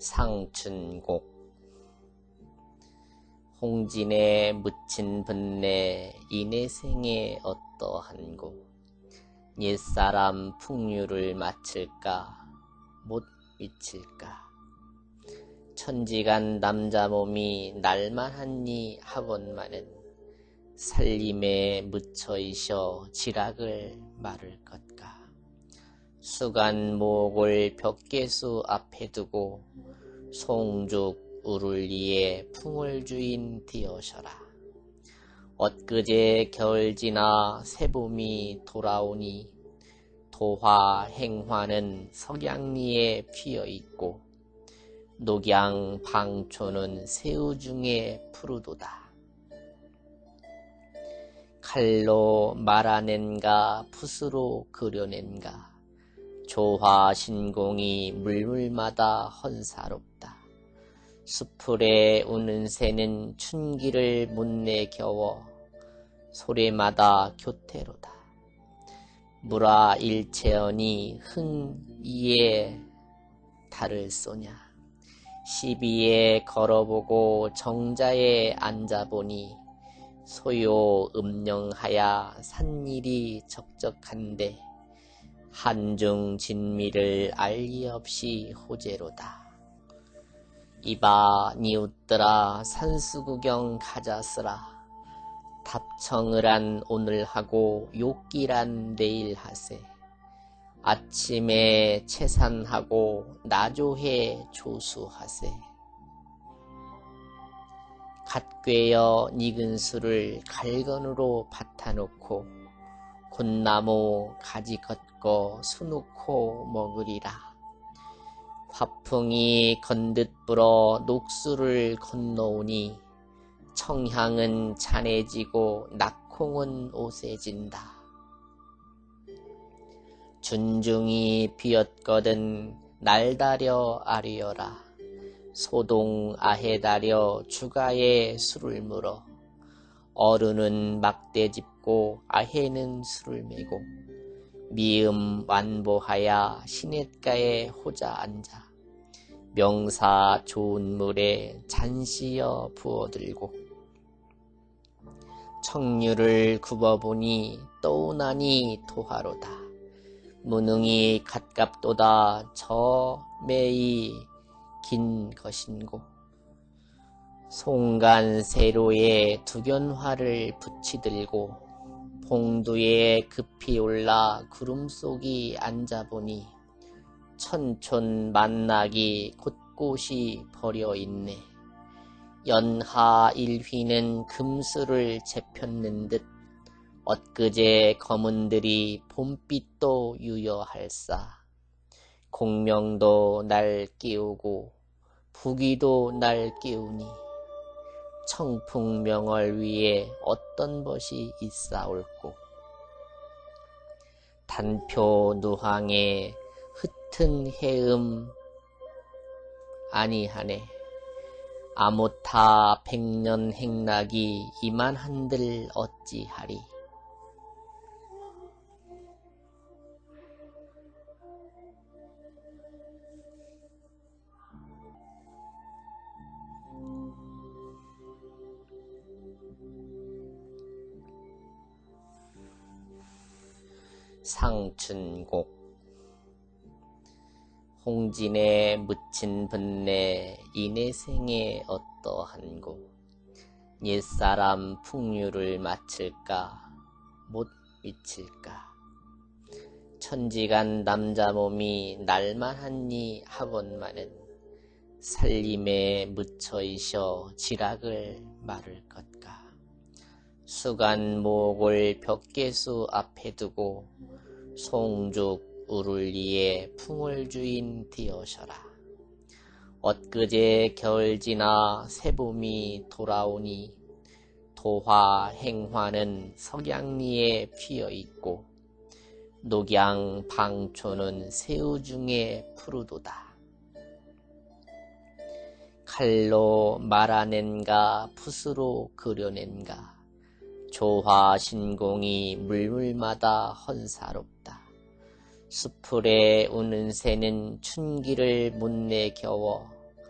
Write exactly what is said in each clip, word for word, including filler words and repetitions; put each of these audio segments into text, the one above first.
상춘곡. 홍진에 묻힌 번뇌 이내생에 어떠한고. 옛사람 풍류를 맞출까 못 미칠까. 천지간 남자 몸이 날만하니 하건만은 살림에 묻혀이셔 지락을 말을 것까. 수간목을 벽계수 앞에 두고 송죽 우룰리에 풍을주인 뒤어셔라. 엊그제 겨울 지나 새봄이 돌아오니 도화 행화는 석양리에 피어있고 녹양 방초는 새우 중에 푸르도다. 칼로 말아낸가 붓으로 그려낸가 조화신공이 물물마다 헌사롭다. 수풀에 우는 새는 춘기를 못 내겨워 소래마다 교태로다. 무라 일체언이 흥 이에 달을 쏘냐. 시비에 걸어보고 정자에 앉아보니 소요 음령하야 산일이 적적한데 한중 진미를 알리 없이 호재로다. 이봐 니웃들아 산수구경 가자스라. 답청을한 오늘 하고 욕기란 내일 하세. 아침에 채산하고 나조해 조수하세. 갓꿰어 익은 술을 갈건으로 밭아놓고 곤나무 가지 걷고 수놓고 먹으리라. 화풍이 건듯 불어 녹수를 건너오니 청향은 잔해지고 낙콩은 오세진다. 준중이 비었거든 날다려 아뢰어라. 소동 아해다려 주가에 술을 물어. 어른은 막대 짚고 아해는 술을 메고 미음 완보하야 시냇가에 호자 앉아 명사 좋은 물에 잔시어 부어들고 청류를 굽어보니 떠오나니 토하로다. 무능이 갓갑도다 저 매이 긴 것인고. 송간 세로에 두견화를 붙이들고 봉두에 급히 올라 구름속이 앉아보니 천촌 만나기 곳곳이 버려있네. 연하 일휘는 금수를 재폈는 듯 엊그제 검은들이 봄빛도 유여할사. 공명도 날 끼우고 부귀도 날 끼우니 청풍명월 위에 어떤 것이 있사올꼬. 단표 누항에 흩은 해음 아니하네. 아모타 백년 행락이 이만한들 어찌하리. 상춘곡. 홍진에 묻힌 번뇌 이내생에 어떠한고. 옛사람 풍류를 맞출까 못 미칠까. 천지간 남자 몸이 날만하니 하건만은 살림에 묻혀이셔 지락을 말을 것까. 수간목을 벽계수 앞에 두고 송죽 우룰리에 풍을주인 뒤어셔라. 엊그제 겨울 지나 새봄이 돌아오니 도화 행화는 석양리에 피어있고 녹양 방초는 새우 중에 푸르도다. 칼로 말아낸가 붓으로 그려낸가 조화신공이 물물마다 헌사롭다. 수풀에 우는 새는 춘기를 못 내겨워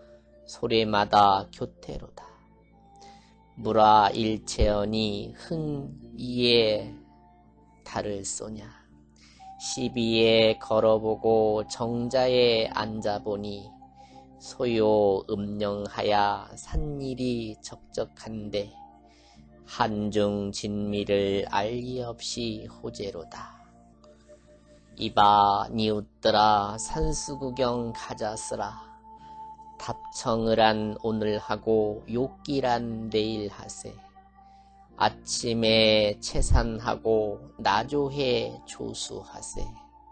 소래마다 교태로다. 무라 일체언이 흥이에 달을 쏘냐. 시비에 걸어보고 정자에 앉아보니 소요 음령하야 산일이 적적한데 한중 진미를 알리 없이 호재로다. 이봐 니웃들아 산수구경 가자스라. 답청을 한 오늘 하고 욕기란 내일 하세. 아침에 채산하고 나조해 조수하세.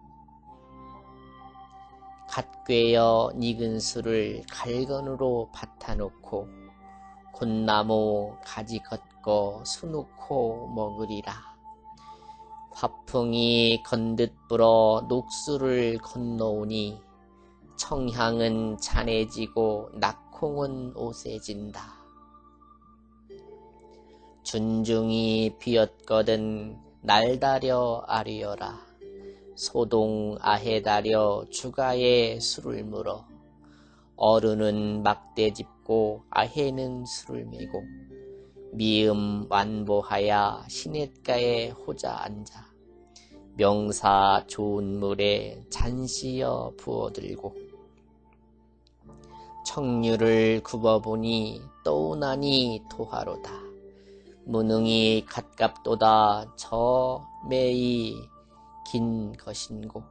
갓꿰어 익은 술을 갈건으로 밭아놓고 곤나무 가지 걷고 수놓고 먹으리라. 화풍이 건듯 불어 녹수를 건너오니 청향은 찬해지고 낙콩은 오세진다. 준중이 비었거든 날다려 아리여라. 소동 아해다려 주가에 술을 물어. 어른은 막대 짚고 아해는 술을 메고 미음 완보하야 시냇가에 호자 앉아 명사 좋은 물에 잔시어 부어들고 청류를 굽어보니 떠오나니 토하로다. 무능이 갓갑도다 저 매이 긴 것인고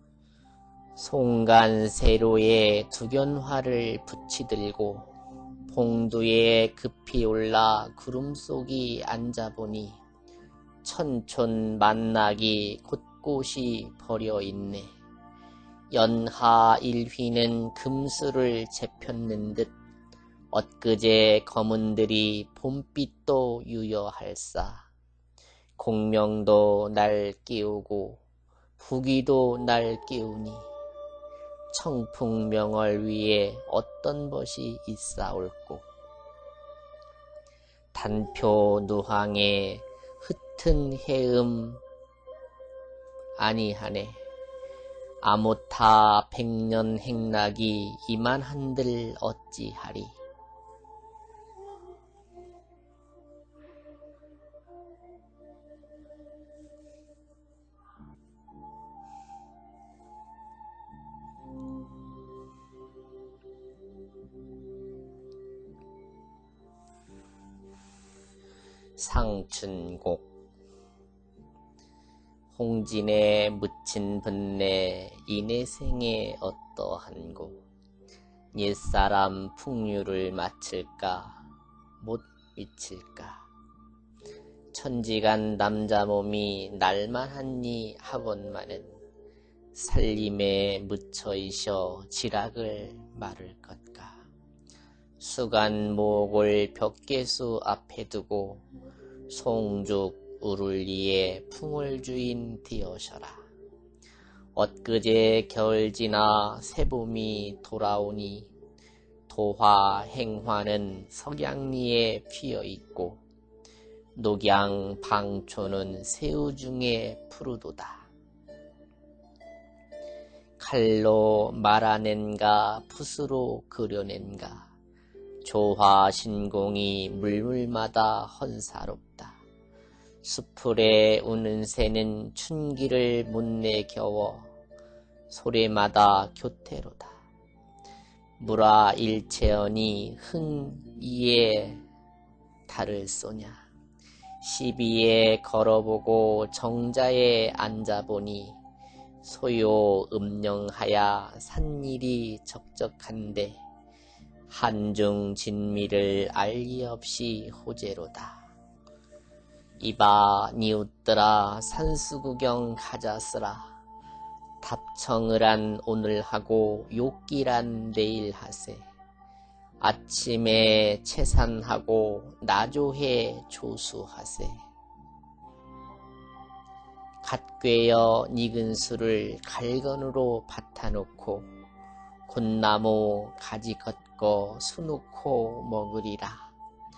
송간 세로에 두견화를 붙이들고 봉두에 급히 올라 구름 속이 앉아보니 천촌 만나기 곳곳이 버려있네. 연하 일휘는 금수를 재폈는 듯 엊그제 검은들이 봄빛도 유여할사. 공명도 날 깨우고 부귀도 날 깨우니 청풍명월 위에 어떤 것이 있사올꼬. 단표 누항에 흩은 해음 아니하네. 아모타 백년 행락이 이만한들 어찌하리. 상춘곡. 홍진에 묻힌 번뇌 이내생에 어떠한고. 옛사람 풍류를 맞힐까 못 미칠까. 천지간 남자 몸이 날만하니 하건만은 살림에 묻혀이셔 지락을 말을 것까. 수간 목을 벽계수 앞에 두고 송죽 우룰리에 풍을 주인 되어셔라. 엊그제 겨울 지나 새봄이 돌아오니 도화 행화는 석양리에 피어있고 녹양 방초는 새우 중에 푸르도다. 칼로 말아낸가 붓으로 그려낸가 조화 신공이 물물마다 헌사롭다. 수풀에 우는 새는 춘기를 못 내겨워 소래마다 교태로다. 무라 일체언이 흥이에 달을 쏘냐. 시비에 걸어보고 정자에 앉아보니 소요 음령하야 산일이 적적한데 한중 진미를 알리 없이 호재로다. 이봐 니웃들아 산수구경 가자스라. 답청을 한 오늘 하고 욕기란 내일 하세. 아침에 채산하고 나조해 조수하세. 갓꿰어 익은 술을 갈건으로 밭아놓고 곤나무 가지 걷고 수놓고 먹으리라.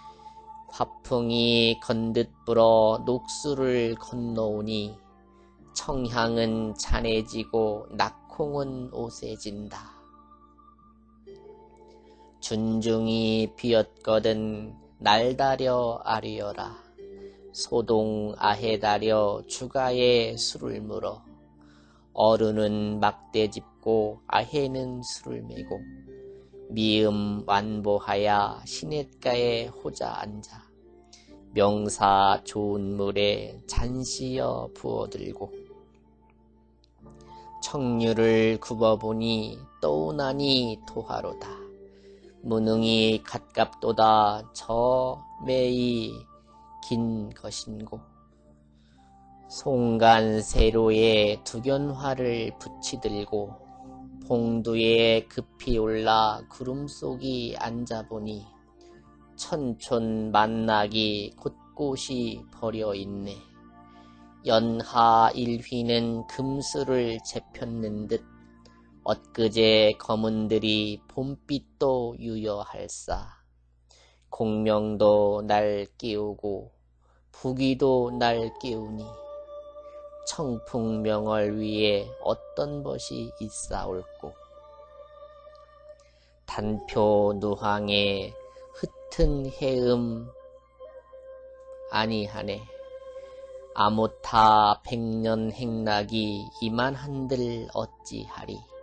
화풍이 건듯 불어 녹수를 건너오니 청향은 찬해지고 낙콩은 오세진다. 준중이 비었거든 날다려 아리여라. 소동 아해다려 주가에 술을 물어. 어른은 막대 짚고 아해는 술을 메고 미음 완보하야 시냇가에 호자 앉아 명사 좋은 물에 잔시여 부어들고 청류를 굽어보니 떠오나니 토하로다. 무능이 갓갑도다 저 매이 긴 것인고 송간 세로에 두견화를 붙이들고 봉두에 급히 올라 구름 속이 앉아보니 천촌 만나기 곳곳이 버려있네. 연하 일휘는 금수를 재폈는 듯 엊그제 검은들이 봄빛도 유여할사. 공명도 날 깨우고 부귀도 날 깨우니 청풍명월 위에 어떤 벗이 있사올꼬. 단표 누항에 흩은 해음 아니하네. 아모타 백년 행락이 이만한들 어찌하리.